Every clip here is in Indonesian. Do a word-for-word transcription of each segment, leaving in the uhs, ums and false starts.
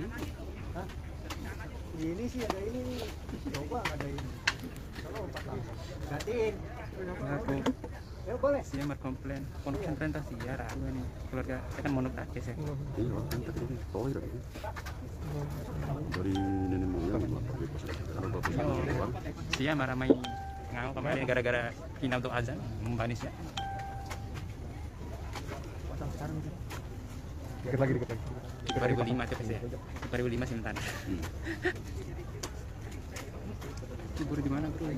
Ini sih ada ini nih. Coba ada ini. Kalau empat langsung. Gantiin. Aku Ya boleh. siya berkomplain. Konsen perintah siya ragu ini. Keluarga saya kan monotakis ya. Iya, kan tadi ini toy tadi. Dari nenek moyang pakai pasal. Kalau bapak sama orang, Siya maramay ngao kemarin gara-gara kinau tuh azan membanis ya. Dikit lagi, dikit lagi. dua ribu lima tuh ya. dua ribu lima Sintan. hmm. Libur di mana bro?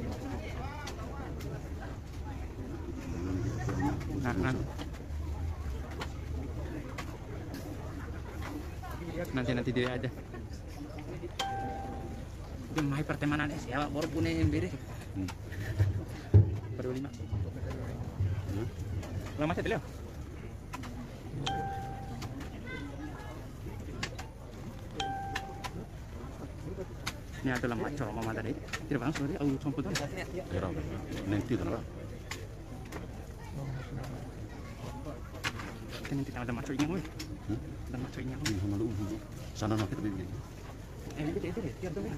Nah, nah. Nanti nanti dia aja. Itu main pertemanan es ya, baru punya yang beres. Hmm. dua ribu lima. Lama sih beliau. Ini adalah macam mama tadi. Tidak bang, sorry, aku campur tuh. Era, nanti kan lah. Kan nanti ada macam ini, weh. Hmm? Ada macam ini. Ini sama lu. Sana nak kita begini. Eh, ini dia, dia, dia, dia.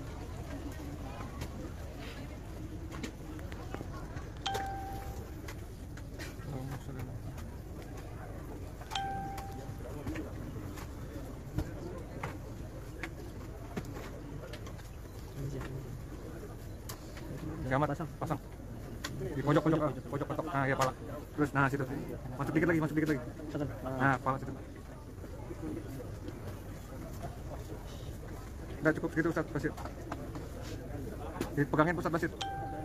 Gamat pasang, pasang. Di pojok pojok, ah, pojok pojok. Nah, ya pala. Terus nah situ. Masuk dikit lagi, masuk dikit lagi. Nah, pala situ. Udah cukup segitu Ustaz Basit. Dipegangin Ustaz Basit.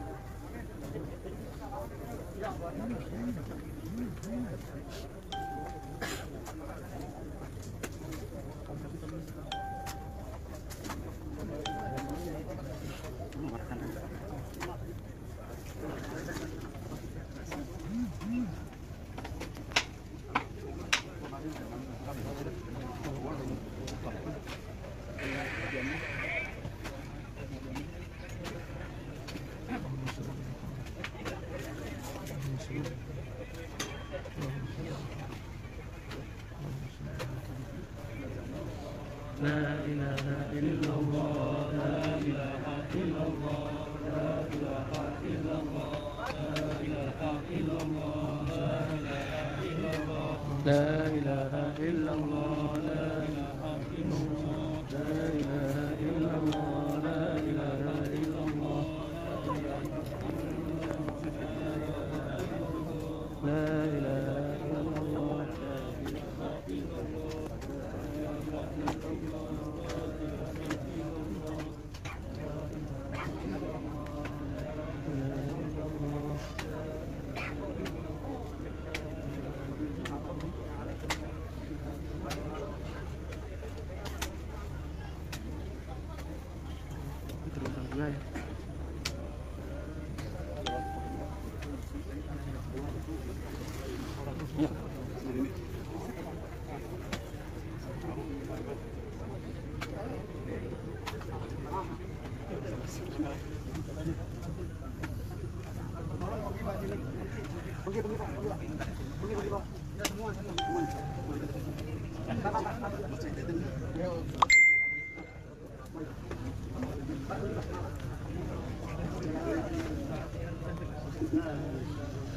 La ilaha illallah, la ilaha illallah, la ilaha illallah, la ilaha illallah, la ilaha illallah, la ilaha illallah, la ilaha illallah, la ilaha illallah, la ilaha illallah. Nah,